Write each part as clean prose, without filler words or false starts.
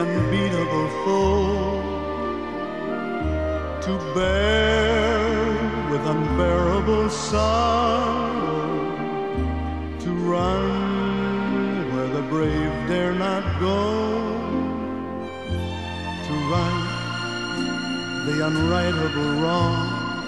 unbeatable foe, to bear with unbearable sorrow, to run where the brave dare not go, to right the unrightable wrong,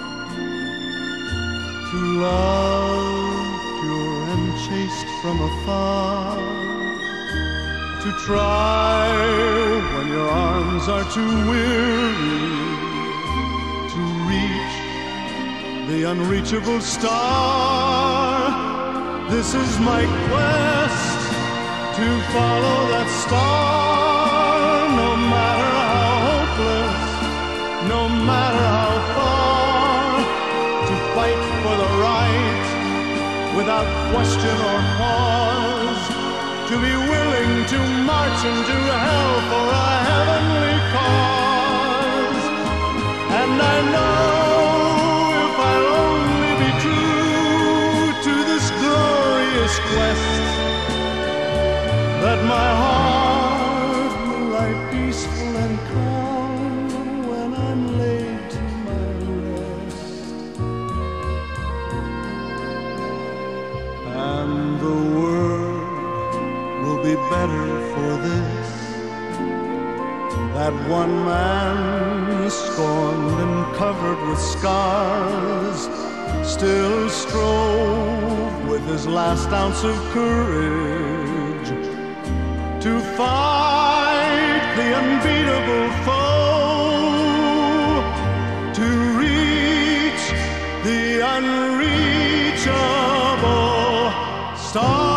to love pure and chaste from afar, to try when your arms are too weary, to reach the unreachable star. This is my quest, to follow that star, no matter how hopeless, no matter how far, to fight for the right without question or pause, to be willing to march into hell for a heavenly cause. And I know if I'll only be true to this glorious quest, that my heart will lie peaceful and calm when I'm laid to my rest. And the world will be better for this, that one man, scorned and covered with scars, still strove with his last ounce of courage to fight the unbeatable foe, to reach the unreachable star.